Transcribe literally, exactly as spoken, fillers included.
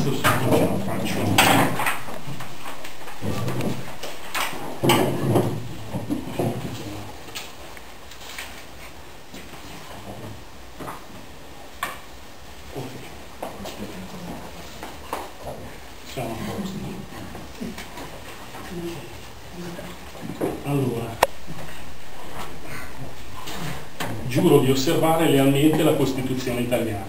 questo sì, non ce la faccio. Allora, giuro di osservare lealmente la Costituzione italiana.